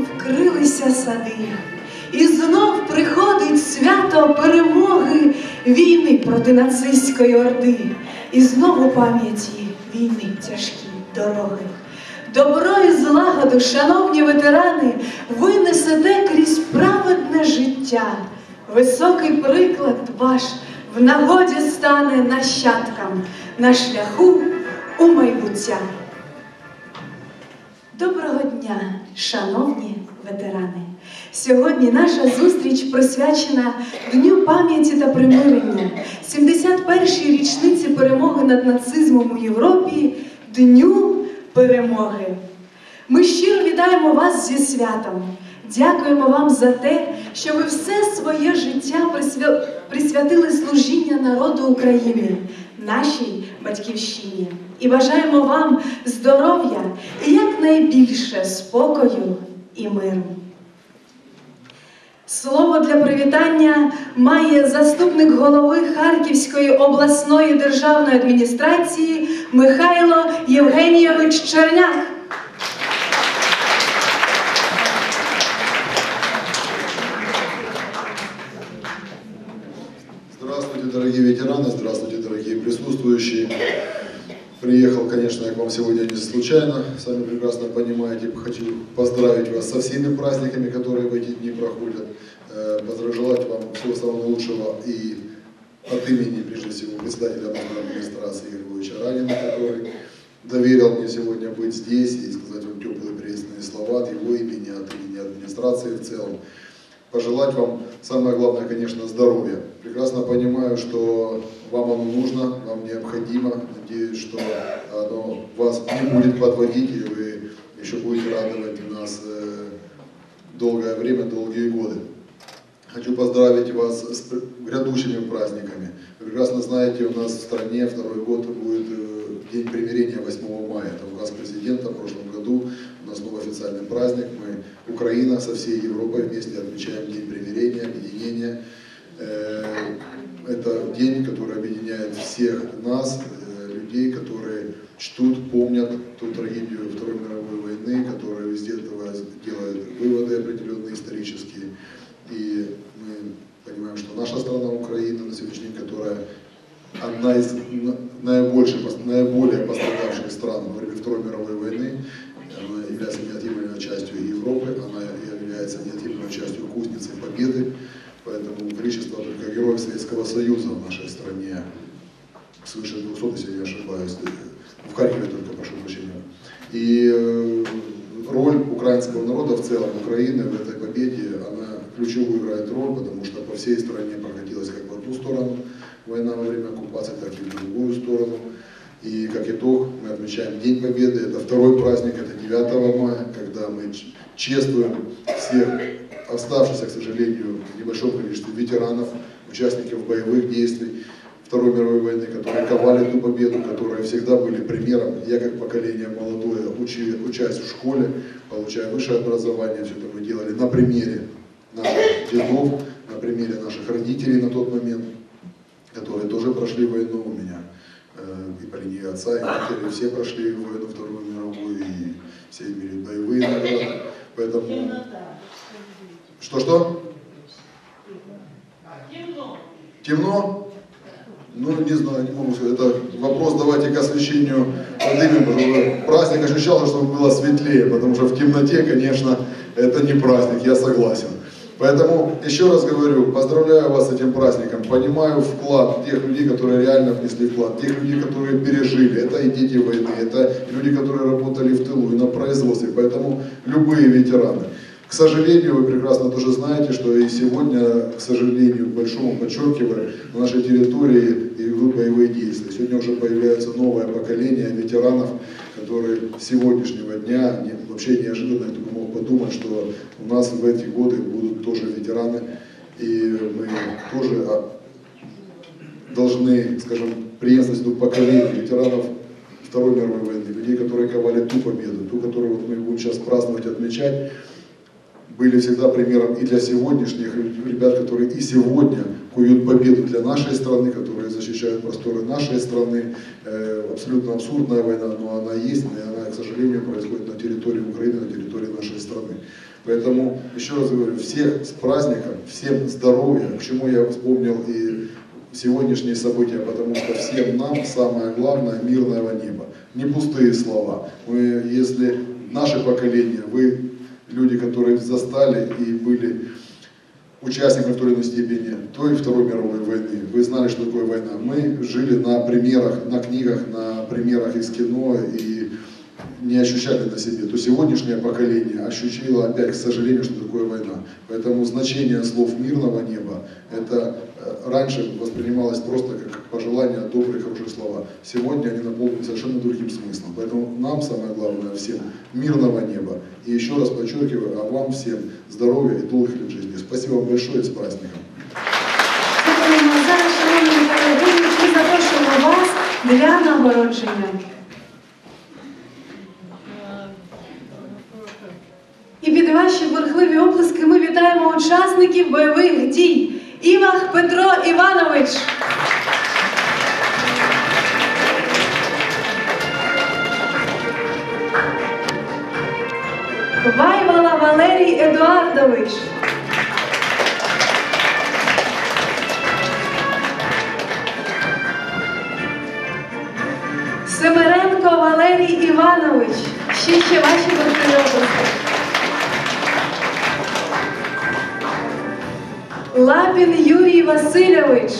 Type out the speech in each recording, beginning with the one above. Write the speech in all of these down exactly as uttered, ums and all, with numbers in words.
знов вкрилися сади, і знов приходить свято перемоги війни проти нацистської орди. І знов у пам'яті війни тяжкі дороги. Добро і злагоду, шановні ветерани, ви несете крізь праведне життя. Високий приклад ваш в нагоді стане нащадкам на шляху у майбуття. Доброго дня, шановні ветерани! Сьогодні наша зустріч присвячена Дню пам'яті та примирення, сімдесят першій річниці перемоги над нацизмом у Європі, Дню перемоги. Ми щиро вітаємо вас зі святом. Дякуємо вам за те, що ви все своє життя присвятили служіння народу України, нашій батьківщині. І бажаємо вам здоров'я і якнайбільше спокою і миру. Слово для привітання має заступник голови Харківської обласної державної адміністрації Михайло Євгенійович Черняк. Здравствуйте, дорогие ветераны, здравствуйте, дорогие присутствующие. Приехал, конечно, я к вам сегодня не случайно, сами прекрасно понимаете. Хочу поздравить вас со всеми праздниками, которые в эти дни проходят. Пожелать вам всего самого лучшего и от имени, прежде всего, председателя администрации Игоря Львовича Ранина, который доверил мне сегодня быть здесь и сказать вам теплые приветственные слова от его имени, от имени администрации в целом. Пожелать вам, самое главное, конечно, здоровья. Прекрасно понимаю, что вам оно нужно, вам необходимо. Надеюсь, что оно вас не будет подводить, и вы еще будете радовать нас долгое время, долгие годы. Хочу поздравить вас с грядущими праздниками. Вы прекрасно знаете, у нас в стране второй год будет День примирения восьмого мая. Это указ президента в прошлом году. У нас новый официальный праздник. Мы, Украина, со всей Европой вместе отмечаем День примирения, объединения. Это день, который объединяет всех нас, людей, которые чтут, помнят ту трагедию Второй мировой войны, которые везде делают выводы определенные исторические. И мы понимаем, что наша страна, Украина, на сегодняшний день, которая одна из наибольших, наиболее пострадавших стран во время Второй мировой войны, она является неотъемлемой частью Европы, она является неотъемлемой частью кузницы Победы, поэтому количество только героев Советского Союза в нашей стране свыше двухсот, если я не ошибаюсь, в Харькове только, прошу прощения. И роль украинского народа в целом, Украины в этой победе, она ключевую играет роль, потому что по всей стране прокатилась как в одну сторону война во время оккупации, так и в другую сторону. И как итог мы отмечаем День Победы, это второй праздник, это девятого мая, когда мы чествуем всех оставшихся, к сожалению, в небольшом количестве ветеранов, участников боевых действий Второй мировой войны, которые ковали эту победу, которые всегда были примером. Я как поколение молодое, учи, учась в школе, получая высшее образование, все это мы делали на примере наших дедов, на примере наших родителей на тот момент, которые тоже прошли войну у меня. И по линии отца, и матери, все прошли войну Вторую мировую, и все имели боевые награды. Поэтому... Что-что? Темно. Темно? Ну, не знаю, не могу сказать. Это вопрос, давайте к освещению поднимем. Праздник ощущался, чтобы было светлее, потому что в темноте, конечно, это не праздник, я согласен. Поэтому, еще раз говорю, поздравляю вас с этим праздником, понимаю вклад тех людей, которые реально внесли вклад, тех людей, которые пережили, это и дети войны, это люди, которые работали в тылу и на производстве, поэтому любые ветераны. К сожалению, вы прекрасно тоже знаете, что и сегодня, к сожалению, к большому подчеркиваю, на нашей территории идут боевые действия. Сегодня уже появляется новое поколение ветеранов, которые с сегодняшнего дня, не, вообще неожиданно, кто бы мог подумать, что у нас в эти годы будут тоже ветераны, и мы тоже должны, скажем, преемственность поколений ветеранов Второй мировой войны, людей, которые ковали ту победу, ту, которую вот мы будем сейчас праздновать, отмечать, были всегда примером и для сегодняшних ребят, которые и сегодня куют победу для нашей страны, которые защищают просторы нашей страны. Абсолютно абсурдная война, но она есть, и она, к сожалению, происходит на территории Украины, на территории нашей страны. Поэтому, еще раз говорю, всех с праздником, всем здоровья, к чему я вспомнил и сегодняшние события, потому что всем нам самое главное – мирного неба. Не пустые слова. Мы, если наше поколение, вы люди, которые застали и были участниками в той или иной степени той и Второй мировой войны, вы знали, что такое война. Мы жили на примерах, на книгах, на примерах из кино и не ощущали на себе, то сегодняшнее поколение ощутило опять, к сожалению, что такое война. Поэтому значение слов мирного неба, это раньше воспринималось просто как пожелания, добрые, хорошие слова. Сегодня они наполнены совершенно другим смыслом. Поэтому нам самое главное всем мирного неба. И еще раз подчеркиваю, а вам всем здоровья и долгих лет жизни. Спасибо вам большое, с праздником. Дякуємо. Зараз, шановні колеги, ми запрошуємо вас для нагородження. І під ваші бурхливі оплески ми вітаємо учасників бойових дій. Івах Петро Іванович. Вайвала Валерій Едуардович. Семеренко Валерій Іванович. Ще ще ваші бурхливі оплески. Лапін Юрій Васильович.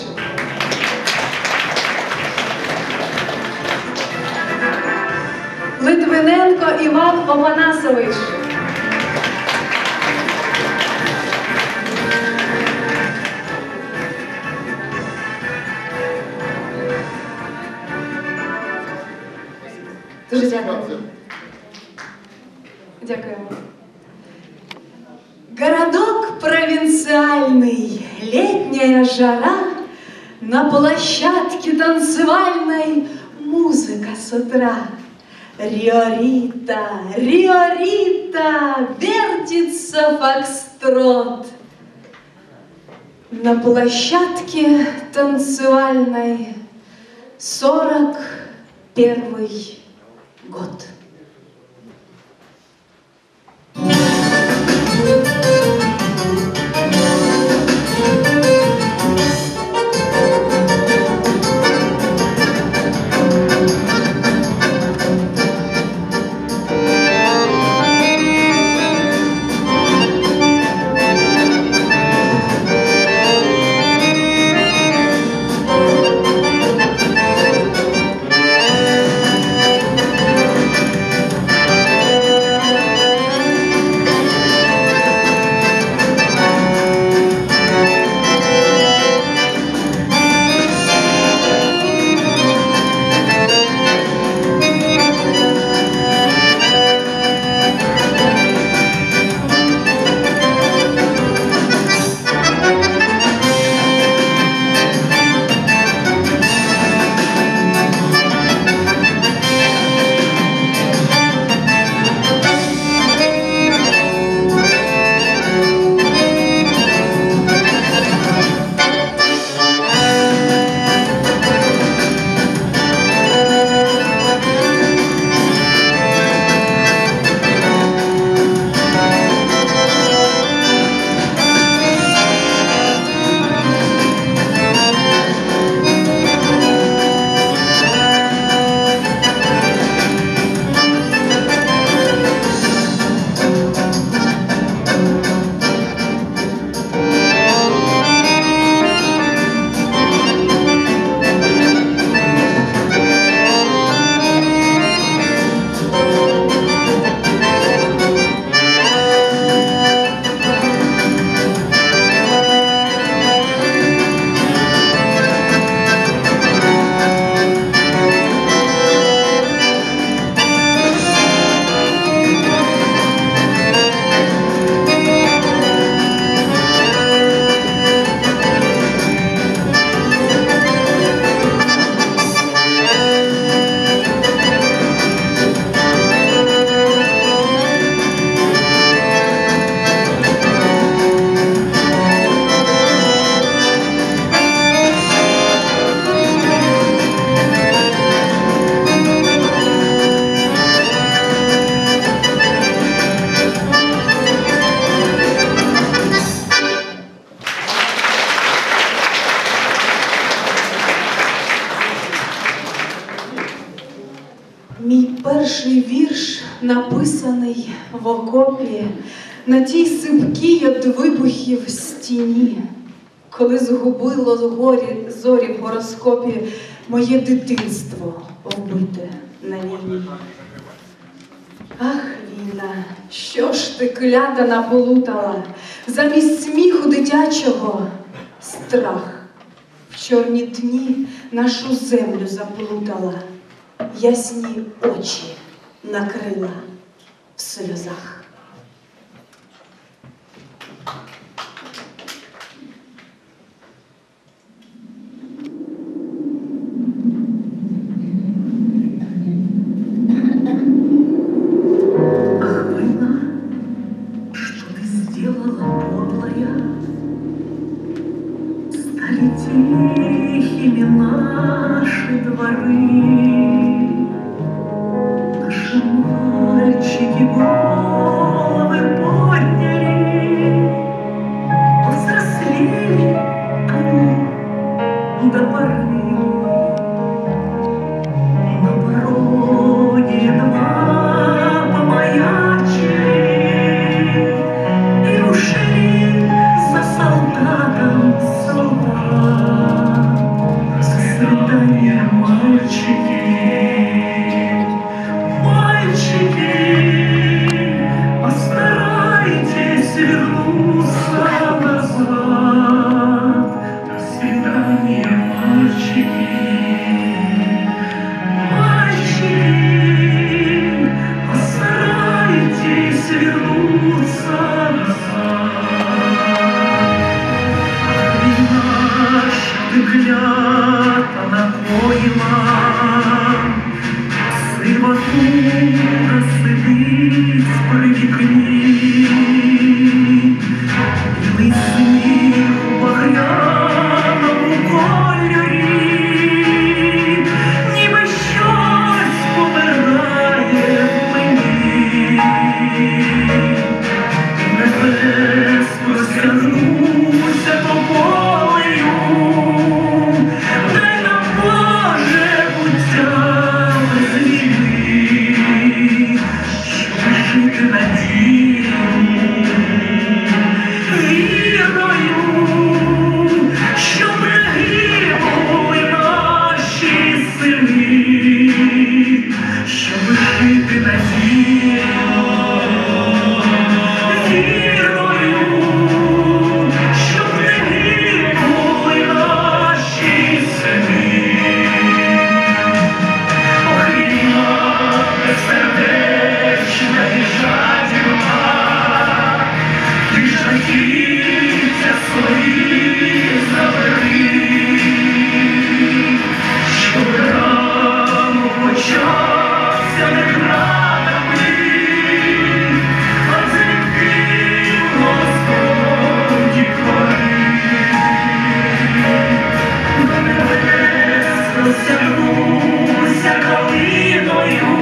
Литвиненко Іван Опанасович. Дуже дякую. Дякуємо. Городок провинциальный, летняя жара, на площадке танцевальной музыка с утра. Риорита, Риорита, вертится фокстрот. На площадке танцевальной сорок первый год. тій в окопі, на тій сипкій від вибухів стіні, коли згубило горі зорі в гороскопі моє дитинство вбите на війні. Ах, війна, що ж ти клята наполутала, замість сміху дитячого страх. В чорні дні нашу землю заплутала, ясні очі накрила в сльозах. Тихими наши дворы, наши мальчики головы подняли, повзрослели они до поры. На пороге два помаячили и ушли за солдатом солдат. Свидание, мальчики, мальчики, постарайтесь вернуться назад. До свидания, мальчики, мальчики, постарайтесь вернуться назад. Клята напоила, сивотура сидить в привікні, білий сніг у багряному кольорі, ніби щось помирає в мені. Небес простягнуся тобою, дай нам, Боже, буття без війни, щоб жити надією, вірою, щоб не гинули наші сини, щоб жити надією, вірою, щоб не гинули наші сини. Ох, війна безсердечна і жадібна, ти жахіття свої забери, щоб рано почався не градами, а дзвінки Господні твори. До небес розтягнуся калиною,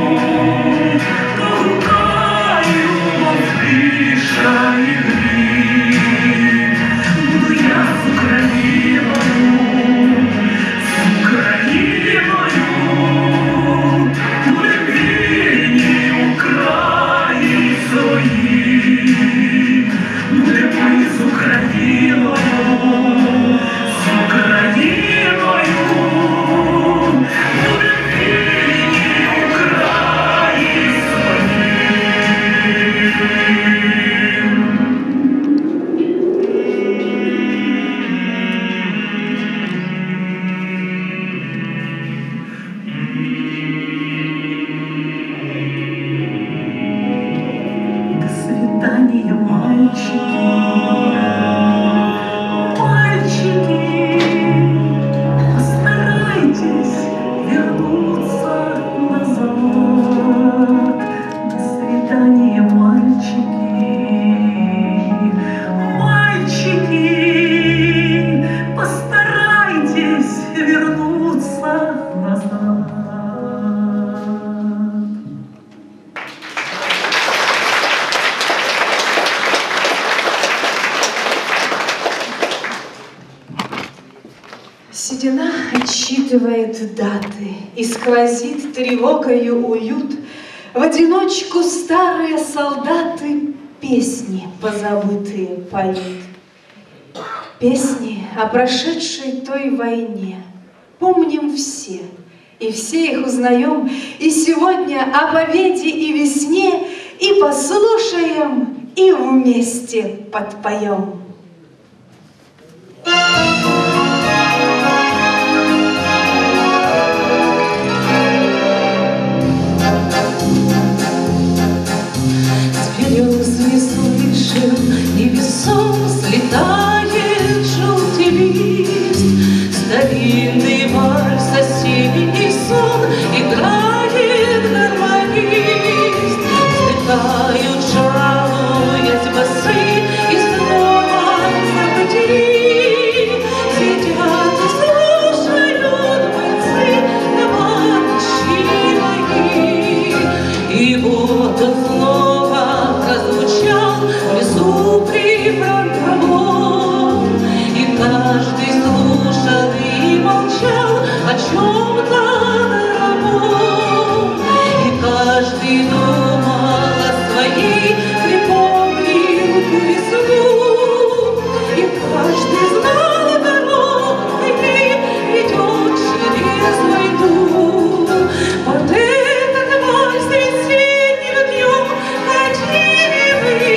погукаю, мов тиша і грім. Буду я з Україною, з Україною, будем вільні у краї своїм. Будем ми з Україною, з Україною, будем вільні у краї своїм. До свидания, мальчики, мальчики, постарайтесь вернуться назад. До свидания, мальчики, мальчики, постарайтесь вернуться назад. Седина отсчитывает даты, и сквозит тревогою уют В одиночку старые солдаты песни позабытые поют. Песни о прошедшей той войне помним все, и все их узнаем, и сегодня о победе и весне и послушаем, и вместе подпоем. Невесом слетает желтый лист, старинный вальс, осенний сон играет гармонист. Взлетают, жалуясь басы, и снова забытии сидят и слушают бойцы товарищи мои. И вот он снова прозвучал в лесу при фронтовом, и каждый слушал и молчал о чем-то дорогом, и каждый думал о своей припомнил весну, и каждый знал дорогу, ведет через войну. Вот этот вальс весенним днем ходили вы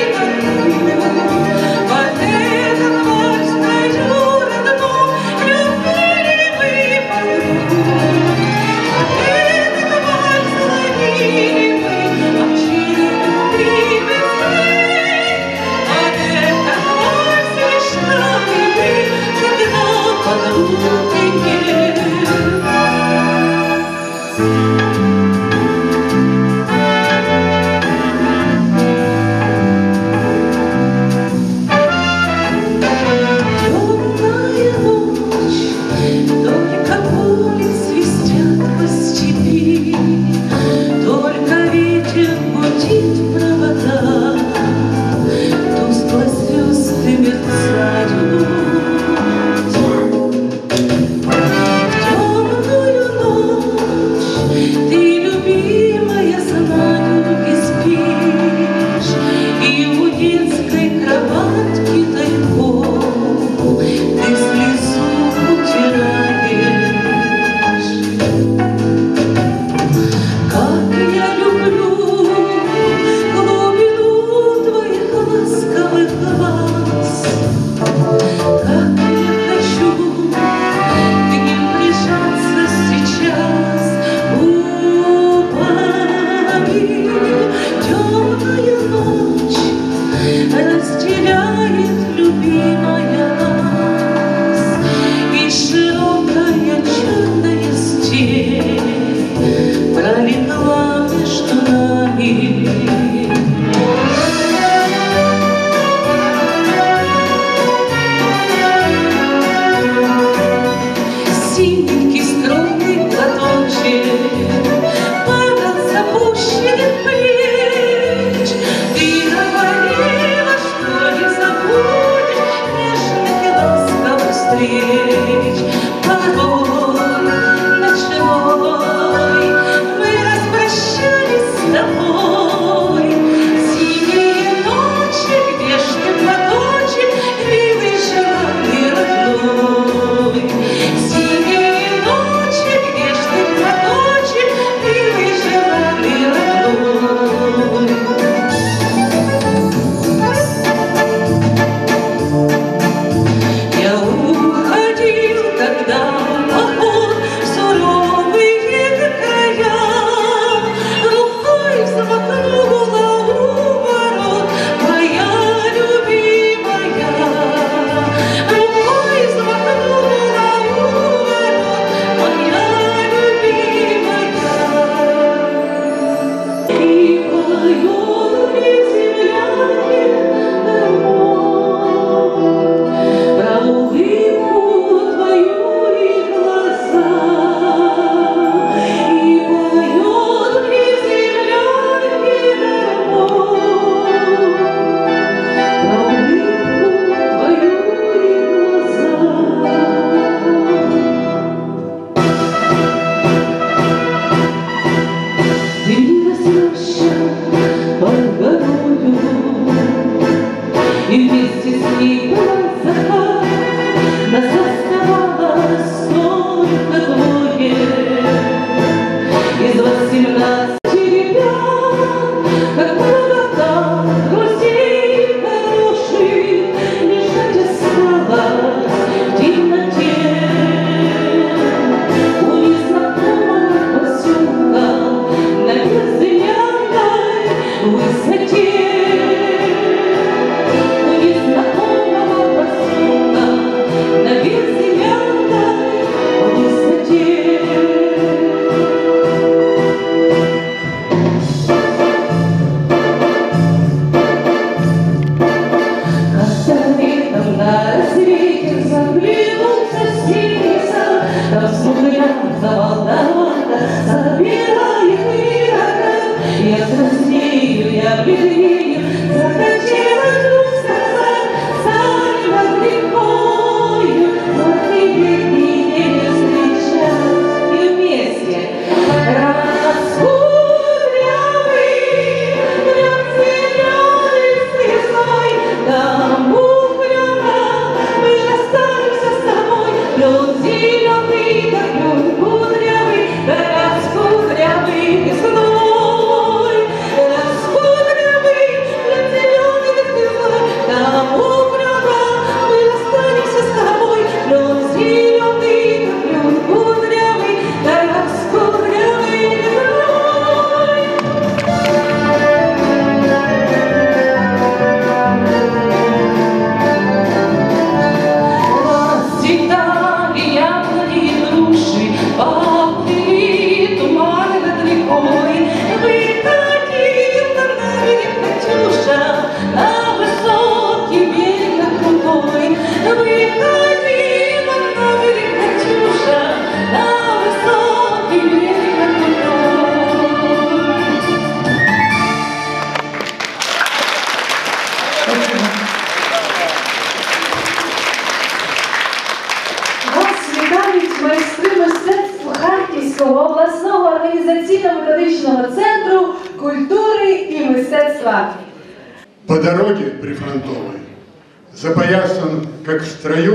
обласного організаційно-методичного центру культури і мистецтва. По дороге прифронтовой, запоясан, как в строю,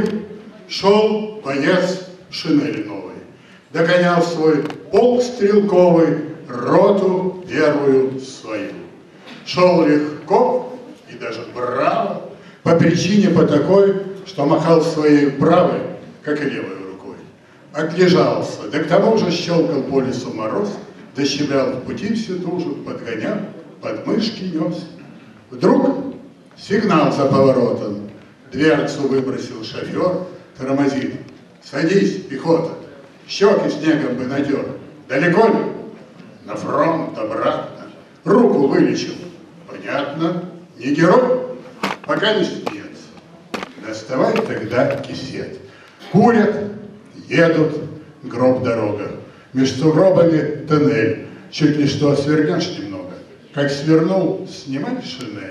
шел боец в шинели новой, догонял свой полк стрелковый, роту первую свою. Шел легко и даже браво, по причине по такой, что махал своей правой, как и левой рукой. Отлежался, да к тому же щелкал по лесу мороз, дощемлял в пути всю тужу, подгонял, подмышки нес. Вдруг сигнал за поворотом, дверцу выбросил шофер, тормозит. Садись, пехота, щеки снегом бы натер. Далеко ли? На фронт, обратно. Руку вылечил. Понятно, не герой? Пока не нет. Доставай тогда кисет. Курят, едут, гроб дорога. Между сугробами тоннель. Чуть ли что свернешь немного. Как свернул, снимай шинель.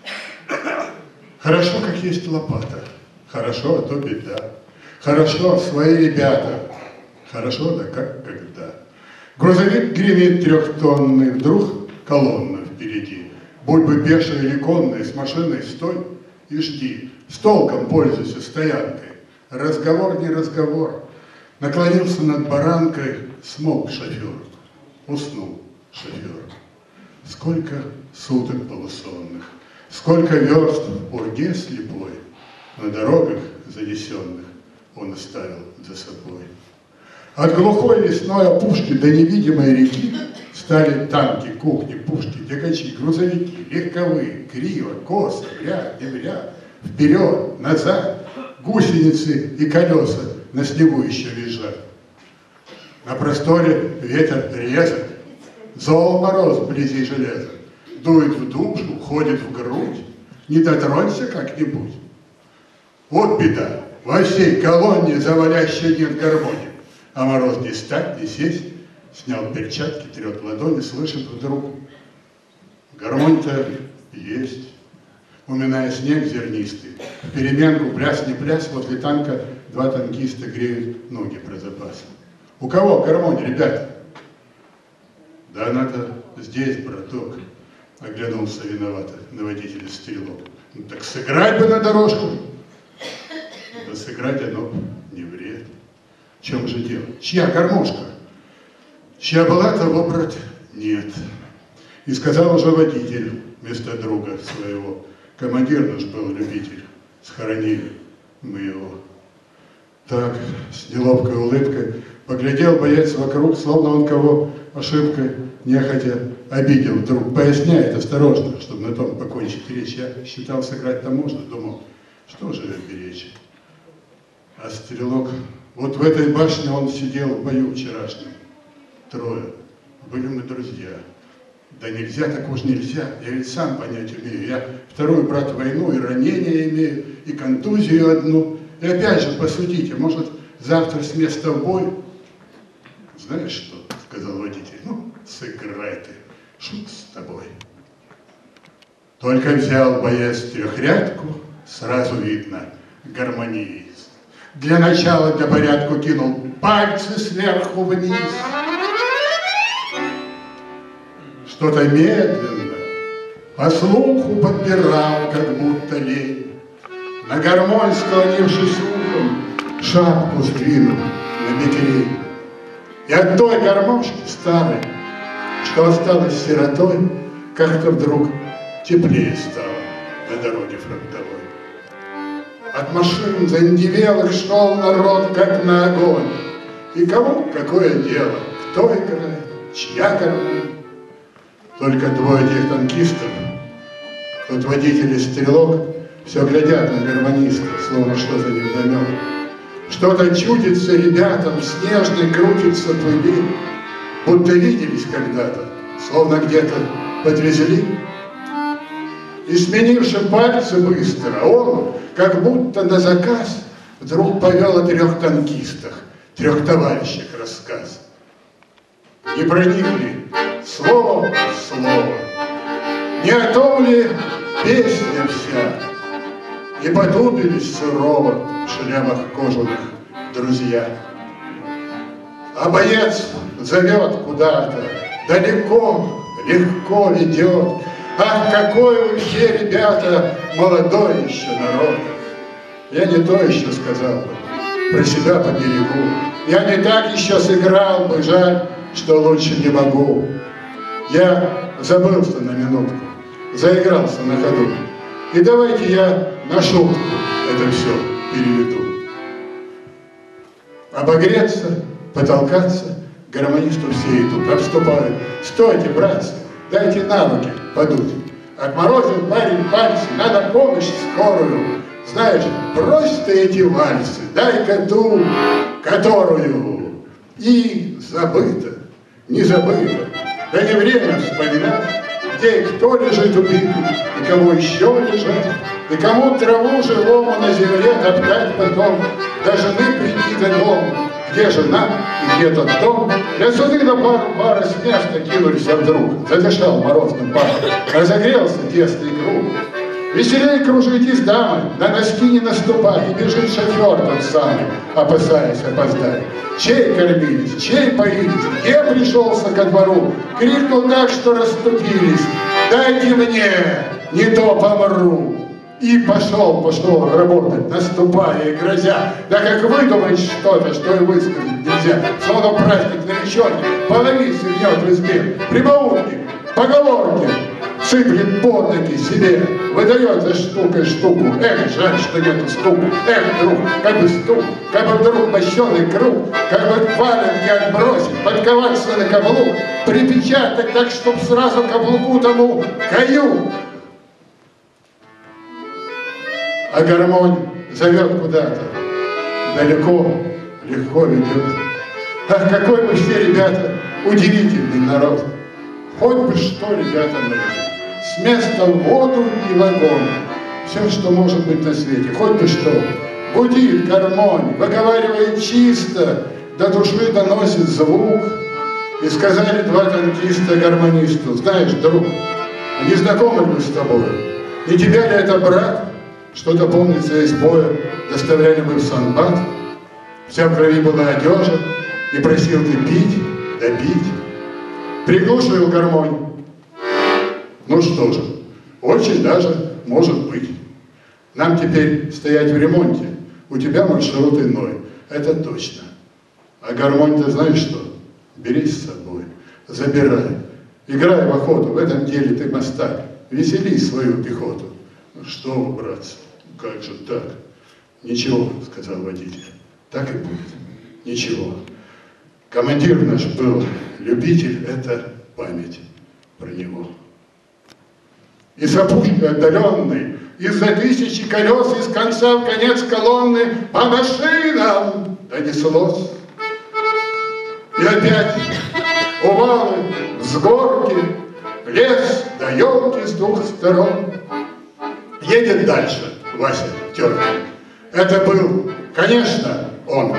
Хорошо, как есть лопата. Хорошо, а то беда. Хорошо, свои ребята. Хорошо, да как когда. Грузовик гремит трехтонный, вдруг колонна впереди. Будь бы пеший или конный, с машиной стой и жди. С толком пользуйся стоянкой. Разговор не разговор. Наклонился над баранкой, смолк шофер. Уснул шофер. Сколько суток полусонных, сколько верст в пурге слепой, на дорогах занесенных он оставил за собой. От глухой лесной опушки до невидимой реки стали танки, кухни, пушки, тягачи, грузовики, легковые, криво, косо, в ряд, не в ряд, вперед, назад, гусеницы и колеса на снегу еще лежат. На просторе ветер резок, зол мороз вблизи железа, дует в душу, ходит в грудь, не дотронься как-нибудь. Вот беда, во всей колонне завалящей нет гармонии, а мороз не встать, не сесть, снял перчатки, трет ладони, слышит вдруг, гармонь-то есть. Уминая снег зернистый, в переменку пляс не пляс, возле танка два танкиста греют ноги про запас. У кого гармонь, ребята? Да надо здесь, браток, оглянулся виновато на водителя стрелок. Ну так сыграть бы на дорожку. Да сыграть оно не вред. В чем же дело? Чья гармошка? Чья была, того, брат, нет. И сказал уже водитель вместо друга своего. Командир наш был любитель, схоронили мы его. Так, с неловкой улыбкой поглядел боец вокруг, словно он кого ошибкой нехотя обидел. Вдруг поясняет осторожно, чтобы на том покончить речь. Я считал, сыграть-то можно, думал, что же беречь. А стрелок, вот в этой башне он сидел в бою вчерашнем. Трое. Были мы друзья. Да нельзя, так уж нельзя. Я ведь сам понять умею. Я вторую, брат, войну, и ранение имею, и контузию одну. И опять же, посудите, может, завтра с места в бой? Знаешь что, сказал водитель, ну, сыграй ты, шут с тобой. Только взял боец трехрядку, сразу видно гармонист. Для начала, для порядку кинул пальцы сверху вниз. Что-то медленно, по слуху подбирал, как будто лень. На гармонь, склонившись ухом, шапку сдвинул на бекрень. И от той гармошки старой, что осталась сиротой, как-то вдруг теплее стало на дороге фронтовой. От машин заиндевелых шел народ, как на огонь. И кому какое дело, кто играет, чья гармонь. Только двое этих танкистов, тот водитель и стрелок, все глядят на гармониста, словно что-то невдомек. Что-то чудится ребятам, снежный крутится пыли, будто виделись когда-то, словно где-то подвезли. И сменивши пальцы быстро, он, как будто на заказ, вдруг повел о трех танкистах, трех товарищах рассказ. Не проникли слово в слово, не о том ли песня вся, и потупились сурово в шлемах кожаных друзья. А боец зовет куда-то, далеко, легко ведет. Ах, какой вы все, ребята, молодой еще народ! Я не то еще сказал бы, про себя по берегу. Я не так еще сыграл бы, жаль, что лучше не могу. Я забылся на минутку, заигрался на ходу. И давайте я на шутку это все переведу. Обогреться, потолкаться, гармонисту все идут, обступают. Стойте, братцы, дайте на руки подуть. Отморозил парень пальцы, надо помощь скорую. Знаешь, брось ты эти вальсы, дай-ка ту, которую. И забыто, не забыто, да не время вспоминать, где и кто лежит убитый, и кому еще лежать, и кому траву живому на земле топтать потом, до жены прийти до дома, где жена и где тот дом. Для суды на пару пары с места кинулись вдруг, задышал морозным паром, разогрелся тесный круг. Веселее кружитесь, дамы, на носки не наступать, и бежит шофер тот самый, опасаясь опоздать. Чей кормились, чей поились, где пришелся ко двору, крикнул так, что расступились: дайте мне, не то помру. И пошел, пошел работать, наступая и грозя. Да как выдумать что-то, что и высказать нельзя. Словно праздник нареченный, половицы гнет в избе. Прибаутки, поговорки сыплет под ноги себе, выдает за штукой штуку. Эх, жаль, что нету стука. Эх, друг, как бы стук, как бы вдруг мощеный круг, как бы валенки отбросить, подковаться на каблук, припечатать так, чтоб сразу каблуку тому каю. А гармонь зовет куда-то, далеко, легко ведет. Ах, какой вы все, ребята, удивительный народ! Хоть бы что, ребята мои, с места в воду и в огонь, все, что может быть на свете, хоть бы что. Гудит гармонь, выговаривает чисто, до души доносит звук. И сказали два танкиста гармонисту: знаешь, друг, не знакомы ли мы с тобой? Не тебя ли это брат? Что-то, помнится, из боя доставляли мы в Санбат. Вся в крови была одежа, и просил ты пить, да пить. Приглушил гармонь. Ну что же, очень даже может быть. Нам теперь стоять в ремонте. У тебя маршрут иной, это точно. А гармонь-то знаешь что? Бери с собой, забирай. Играй в охоту, в этом деле ты мастак. Весели свою пехоту. Ну что вы, братцы, как же так? Ничего, сказал водитель, так и будет. Ничего. Командир наш был любитель, это память про него. И с опушкой отдаленной, из-за тысячи колес, из конца в конец колонны по машинам донеслось. И опять увалы, взгорки, лес да елки с двух сторон. Едет дальше Вася Теркин. Это был, конечно, он.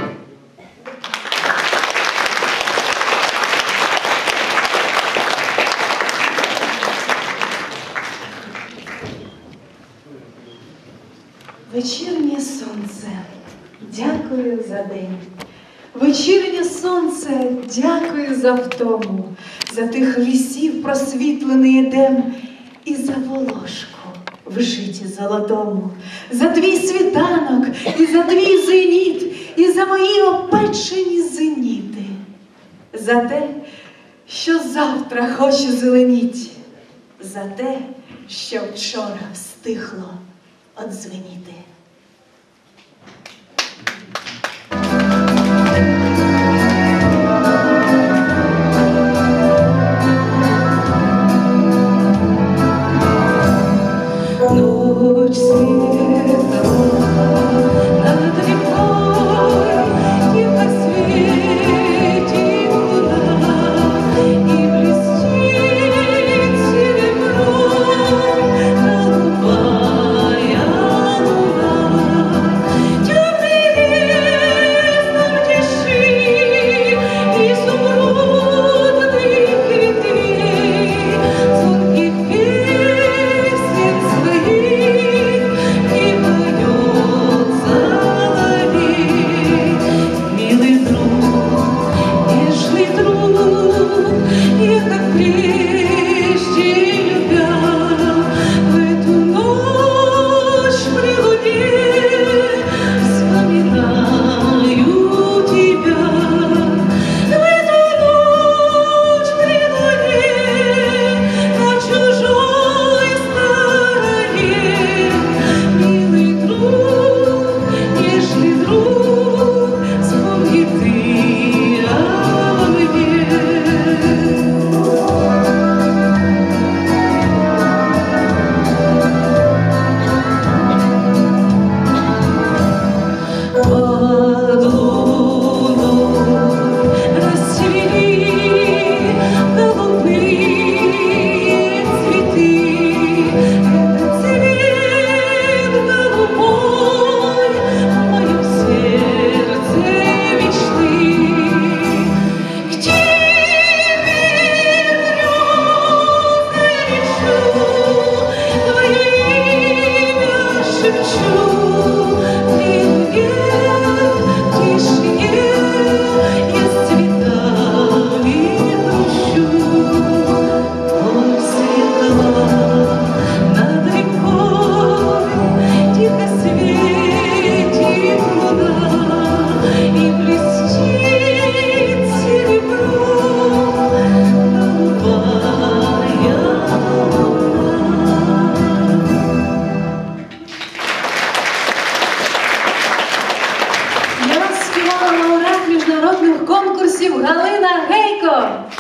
Вечірнє сонце, дякую за день. Вечірнє сонце, дякую за втому, за тих лісів просвітлений едем і за волошку в житті золотому, за твій світанок і за твій зеніт, і за мої опечені зеніти, за те, що завтра хоче зеленіть, за те, що вчора встигло одзвеніти. Ночь светла над рекой, тихо светит луна, и блестит серебром голубая луна. Темный лес нам тиши изумрудных ветвей, звонких песен своих не поет соловей. Милый друг, нежный друг, я как прежде любя, в эту ночь при луне вспоминаю тебя. В эту ночь при луне на чужой стороне, милый друг, нежный друг, вспомни ты обо мне. Под луной расцвели голубые цветы. Этот цвет голубой в моем сердце мечты. К тебе грезы лечу, твое имя шепчу. При луне, в тишине я с цветами грущу. Ночь светла над рекой, тихо светит луна, и блестит серебром голубая луна. Для вас співала лауреат міжнародних конкурсів Галина Гейко.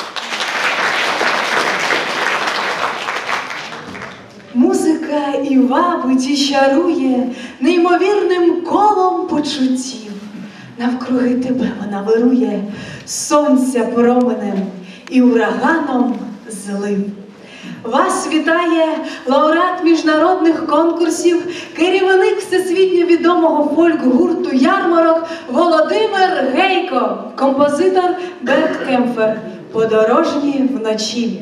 Музика і вабить, і чарує неймовірним колом почуттів. Навкруги тебе вона вирує сонця променем і ураганом злив. Вас вітає лауреат міжнародних конкурсів, керівник всесвітньо відомого фольк-гурту «Ярмарок» Володимир Гейко, композитор Берт Кемфер «Подорожні вночі».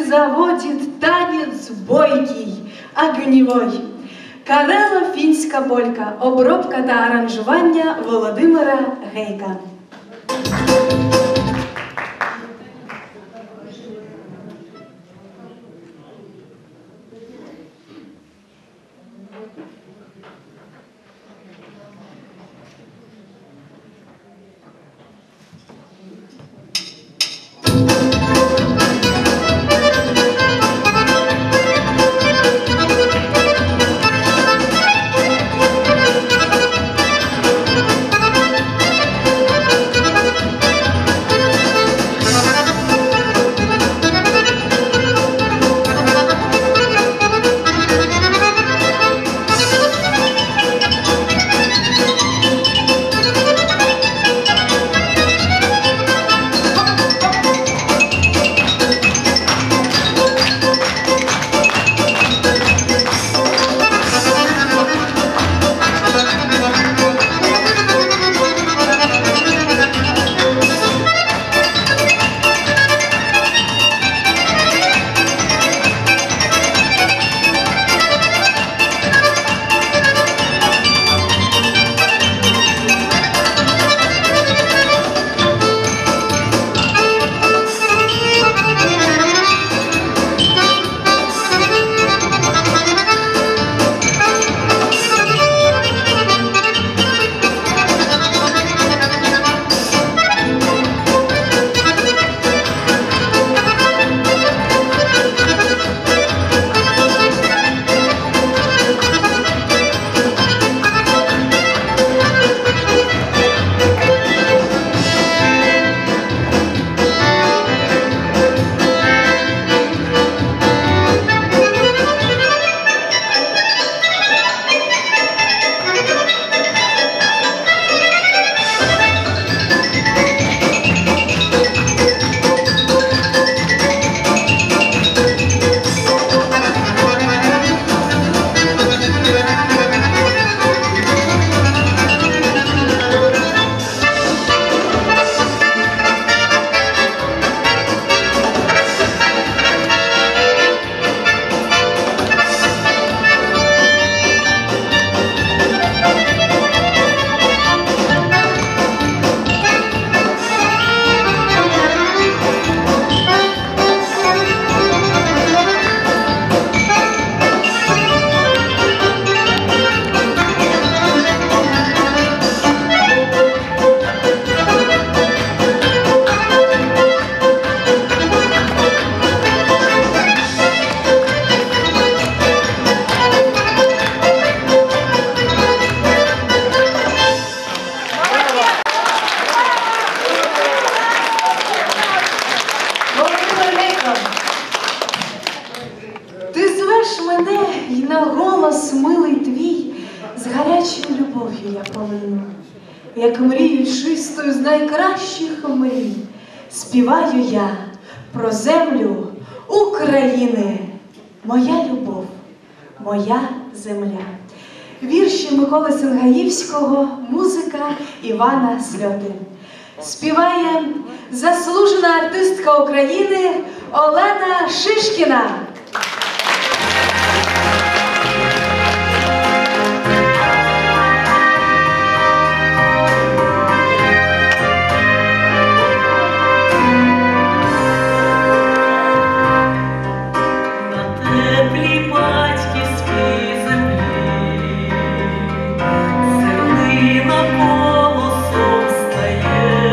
заводит танец бойкий, огневой. Карела фінська полька, обробка та аранжування Володимира Гейка. Як мрію чистою з найкращих мрій, співаю я про землю України. Моя любов, моя земля. Вірші Миколи Сенгаївського, музика Івана Сльоти. Співає заслужена артистка України Олена Шишкіна.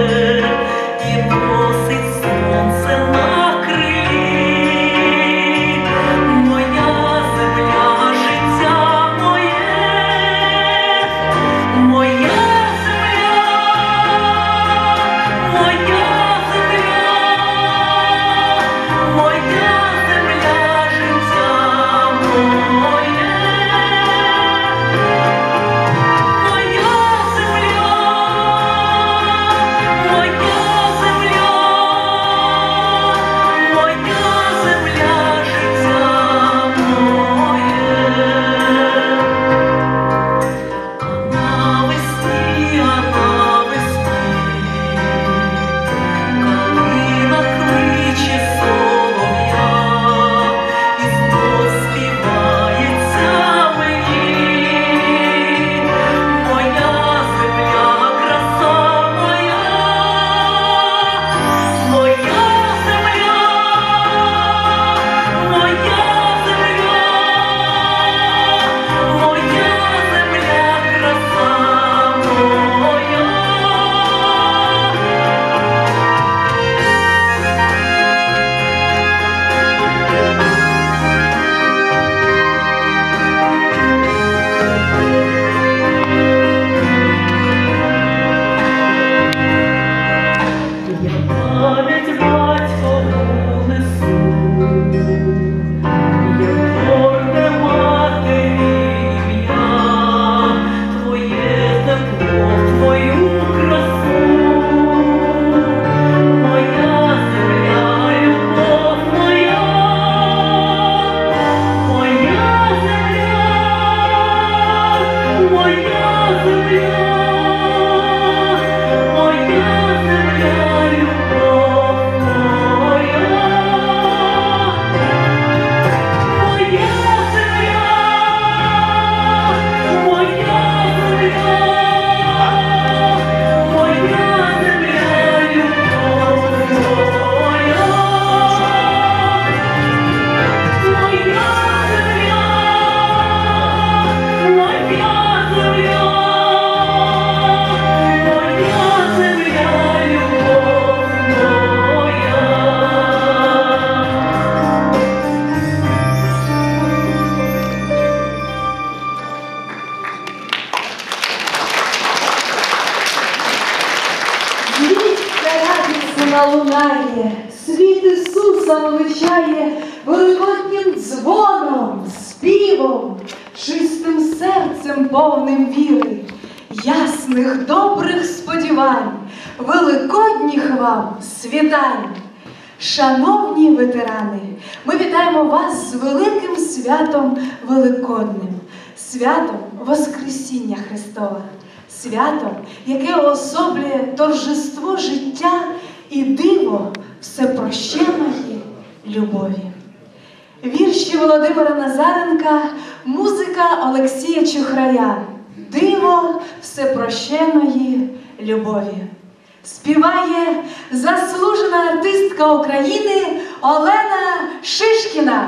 Сонце на крилі. залунає, світ Ісуса величає великоднім дзвоном, співом, чистим серцем повним віри, ясних добрих сподівань, великодніх вам світань. Шановні ветерани, ми вітаємо вас з великим святом Великодним, святом Воскресіння Христова, святом, яке уособлює торжество життя і диво всепрощеної любові. Вірші Володимира Назаренка, музика Олексія Чухрая, диво всепрощеної любові. Співає заслужена артистка України Олена Шишкіна.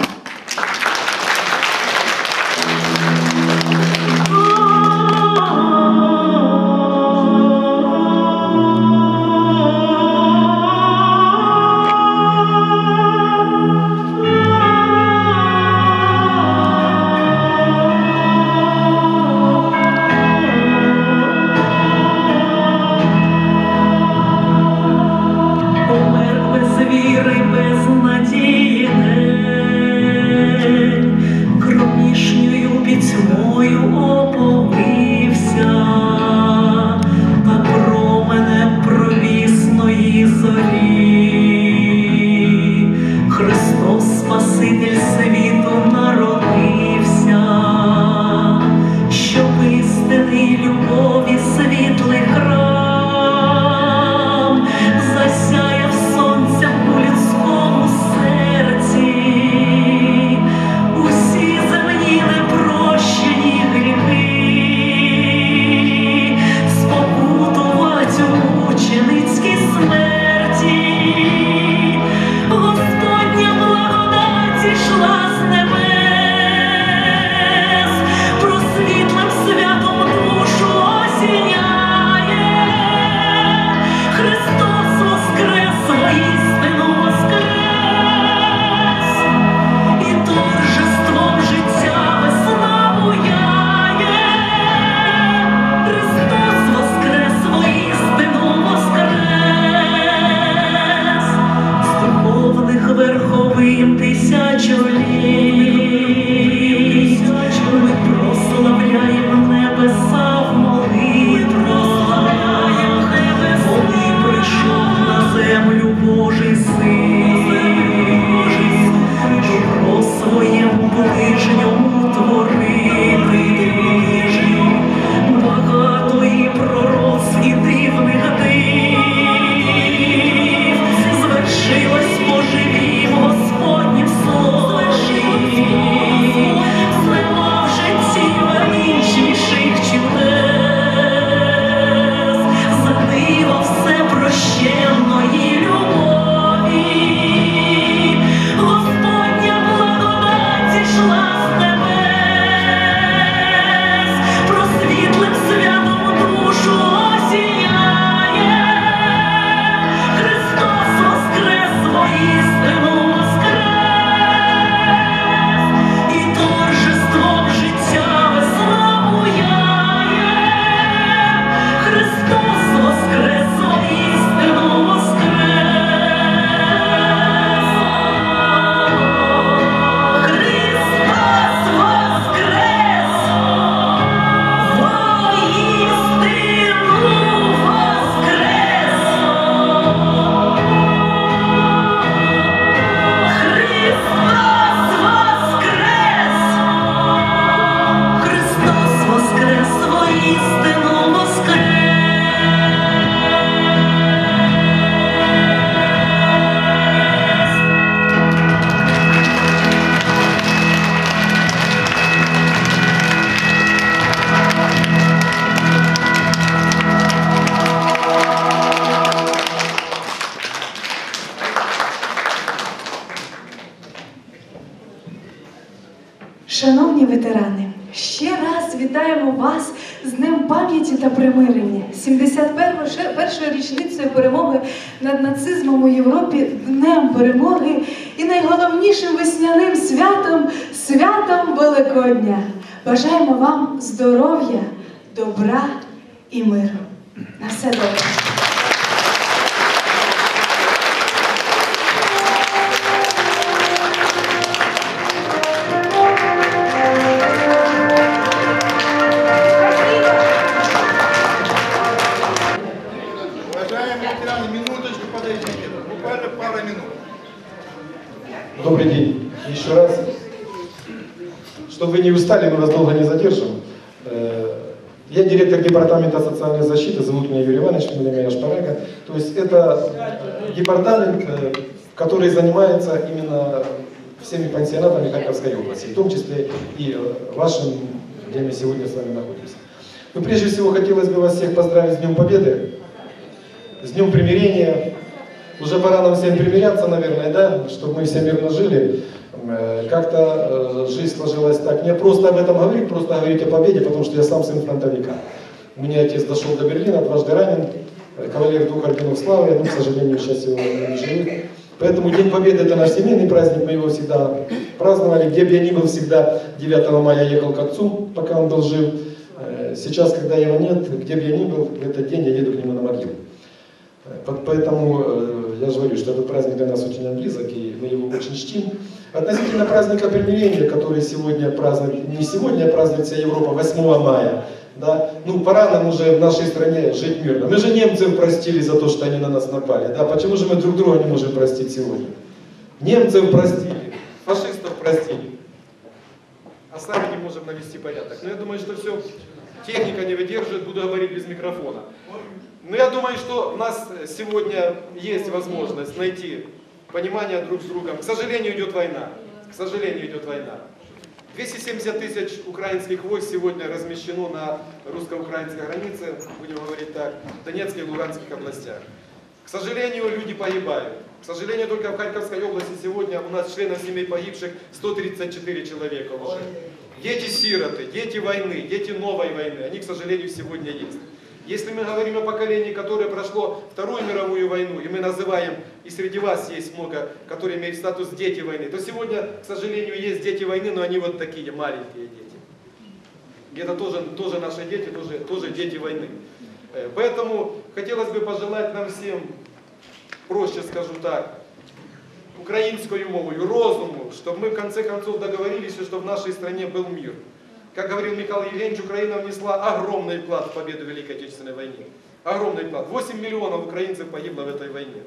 Шановні ветерани, ще раз вітаємо вас з Днем пам'яті та примирення, сімдесят першою річницею перемоги над нацизмом у Європі, Днем перемоги і найголовнішим весняним святом – святом Великодня. Бажаємо вам здоров'я, добра і миру. На все добре. Чтобы вы не устали, мы вас долго не задержим. Я директор департамента социальной защиты, зовут меня Юрий Иванович, фамилия Шпарага. То есть это департамент, который занимается именно всеми пансионатами Харьковской области, в том числе и вашим, где мы сегодня с вами находимся. Ну, прежде всего, хотелось бы вас всех поздравить с Днем Победы, с Днем Примирения. Уже пора нам всем примиряться, наверное, да, чтобы мы все мирно жили. Как-то жизнь сложилась так. Не просто об этом говорить, просто говорить о победе, потому что я сам сын фронтовика. У меня отец дошел до Берлина, дважды ранен, кавалер двух орденов славы, но, к сожалению, сейчас его не живет. Поэтому День Победы – это наш семейный праздник, мы его всегда праздновали. Где бы я ни был, всегда девятого мая ехал к отцу, пока он был жив. Сейчас, когда его нет, где бы я ни был, в этот день я еду к нему на могилу. Поэтому я же говорю, что этот праздник для нас очень близок, и мы его очень чтим. Относительно праздника примирения, который сегодня празднует, не сегодня, а празднует вся Европа, восьмого мая. Да? Ну, пора нам уже в нашей стране жить мирно. Мы же немцев простили за то, что они на нас напали. Да? Почему же мы друг друга не можем простить сегодня? Немцев простили, фашистов простили, а сами не можем навести порядок. Но я думаю, что все, техника не выдержит, буду говорить без микрофона. Но я думаю, что у нас сегодня есть возможность найти понимание друг с другом. К сожалению, идет война. К сожалению, идет война. двести семьдесят тысяч украинских войск сегодня размещено на русско-украинской границе, будем говорить так, в Донецкой и Луганских областях. К сожалению, люди погибают. К сожалению, только в Харьковской области сегодня у нас членов семей погибших сто тридцать четыре человека уже. Дети-сироты, дети войны, дети новой войны, они, к сожалению, сегодня есть. Если мы говорим о поколении, которое прошло Вторую мировую войну, и мы называем, и среди вас есть много, которые имеют статус дети войны, то сегодня, к сожалению, есть дети войны, но они вот такие маленькие дети. И это тоже, тоже наши дети, тоже, тоже дети войны. Поэтому хотелось бы пожелать нам всем, проще скажу так, украинскую мову, розуму, чтобы мы в конце концов договорились, чтобы в нашей стране был мир. Как говорил Михаил Евгеньевич, Украина внесла огромный вклад в победу в Великой Отечественной войне. Огромный вклад. восемь миллионов украинцев погибло в этой войне.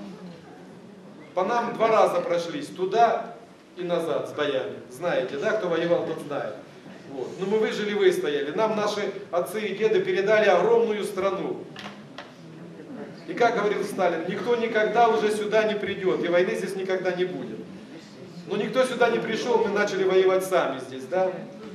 По нам два раза прошлись, туда и назад с боями. Знаете, да, кто воевал, тот знает. Вот. Но мы выжили, выстояли. Нам наши отцы и деды передали огромную страну. И как говорил Сталин, никто никогда уже сюда не придет, и войны здесь никогда не будет. Но никто сюда не пришел, мы начали воевать сами здесь, да?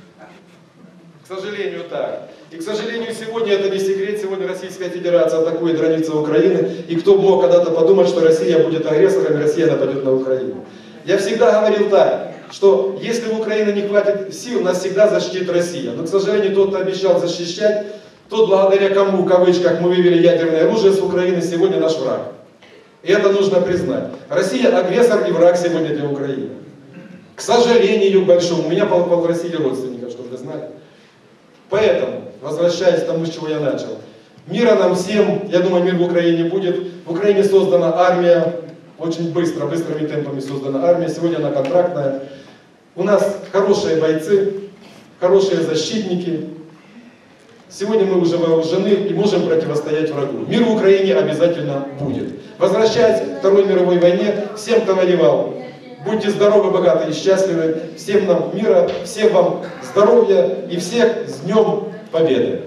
К сожалению, так. И, к сожалению, сегодня это не секрет, сегодня Российская Федерация атакует границы Украины, и кто мог когда-то подумать, что Россия будет агрессором, и Россия нападет на Украину. Я всегда говорил так, что если в Украине не хватит сил, нас всегда защитит Россия. Но, к сожалению, тот, кто обещал защищать, тот, благодаря кому, в кавычках, мы вывели ядерное оружие с Украины, сегодня наш враг. И это нужно признать. Россия агрессор и враг сегодня для Украины. К сожалению большому. У меня пол, пол России родственников, чтобы вы знали. Поэтому, возвращаясь к тому, с чего я начал. Мира нам всем, я думаю, мир в Украине будет. В Украине создана армия, очень быстро, быстрыми темпами создана армия. Сегодня она контрактная. У нас хорошие бойцы, хорошие защитники. Сегодня мы уже вооружены и можем противостоять врагу. Мир в Украине обязательно будет. Возвращаясь к Второй мировой войне, всем, кто воевал, будьте здоровы, богаты и счастливы. Всем нам мира, всем вам здоровья и всех с Днем Победы!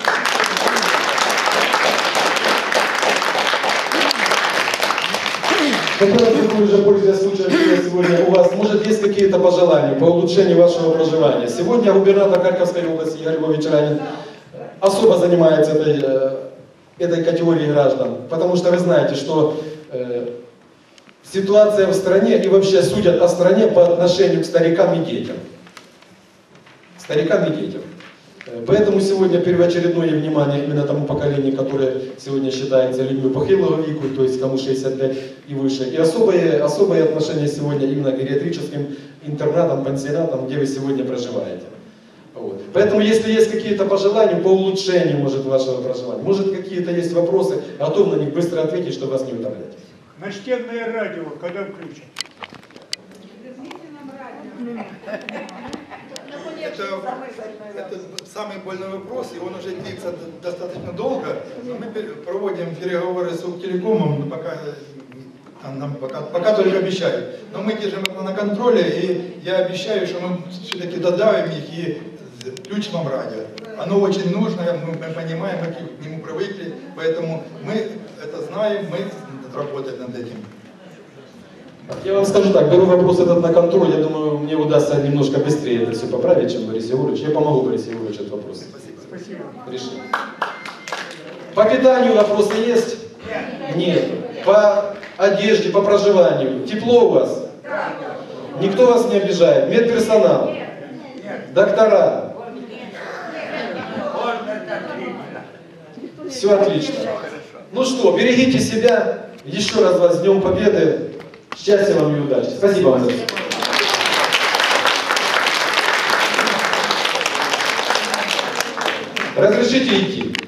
Во-первых, уже пользуясь случаем, что я сегодня у вас, может, есть какие-то пожелания по улучшению вашего проживания. Сегодня губернатор Харьковской области Игорь Львович Ранин особо занимается этой, этой категорией граждан, потому что вы знаете, что э, ситуация в стране и вообще судят о стране по отношению к старикам и детям. Старикам и детям. Поэтому сегодня первоочередное внимание именно тому поколению, которое сегодня считается людьми похилого веку, то есть кому шестьдесят лет и выше. И особое, особое отношение сегодня именно к гериатрическим интернатам, пансионатам, где вы сегодня проживаете. Вот. Поэтому, если есть какие-то пожелания по улучшению, может, вашего проживания, может, какие-то есть вопросы, готов на них быстро ответить, чтобы вас не утомлять. Настенное радио, когда включат? Это, это самый больной вопрос, и он уже длится достаточно долго. Мы проводим переговоры с Укртелекомом, но пока А нам пока, пока только обещают. Но мы держим это на контроле, и я обещаю, что мы все-таки додавим их и включим вам радио. Оно очень нужно, мы, мы понимаем, мы к нему привыкли, поэтому мы это знаем, мы работаем над этим. Я вам скажу так, беру вопрос этот на контроль, я думаю, мне удастся немножко быстрее это все поправить, чем Борис Егорович. Я помогу Борису Егоровичу этот вопрос. Спасибо. Решим. По питанию вопросы есть? Нет. По одежде, по проживанию. Тепло у вас? Никто вас не обижает? Медперсонал? Доктора? Все отлично. Ну что, берегите себя. Еще раз вас с Днем Победы. Счастья вам и удачи. Спасибо вам за все. Разрешите идти.